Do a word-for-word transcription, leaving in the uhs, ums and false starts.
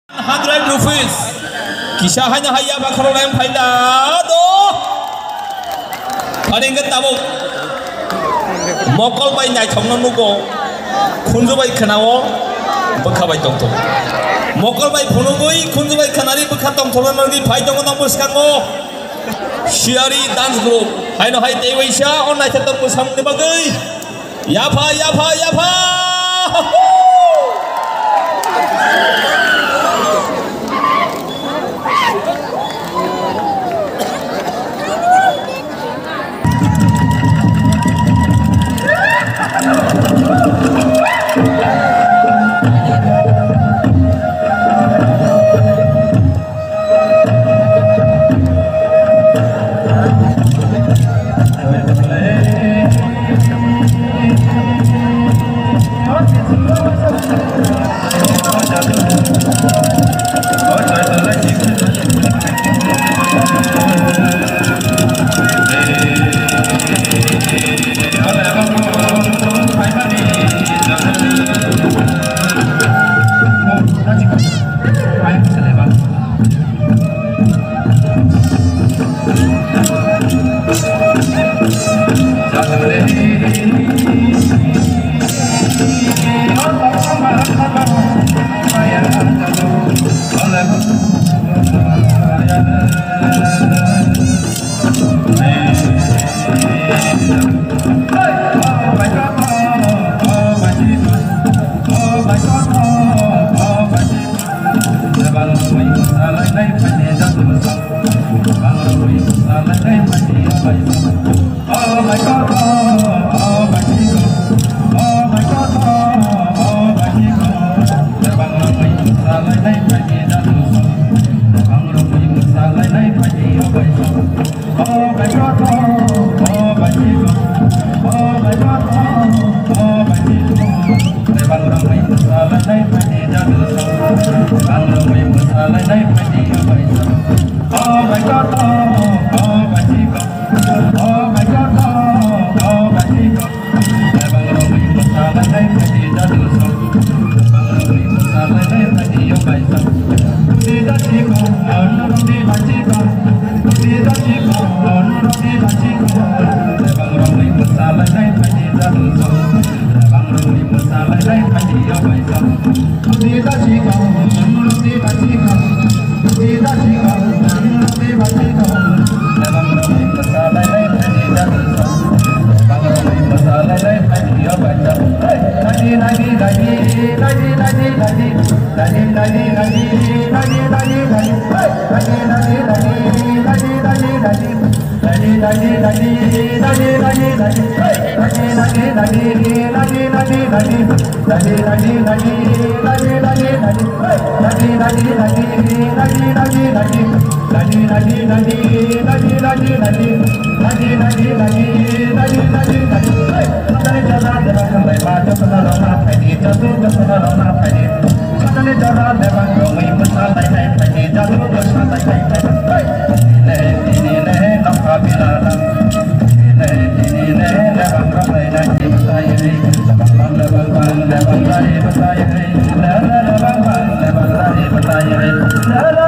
Hundred rupees. Kisah hanya haya bakal lem faida do. Paling kan tabuk. Mokol bay nyai thong non nuko. Kunju bay kanawo. Bekha bay tong tong. Mokol bay phunu goi. Kunju bay kanari bekha tong tong non di fai tong tong buskango. Shiari dance group. Hai no hai tewi sha online tetap busam di bagai. Yapa yapa yapa. La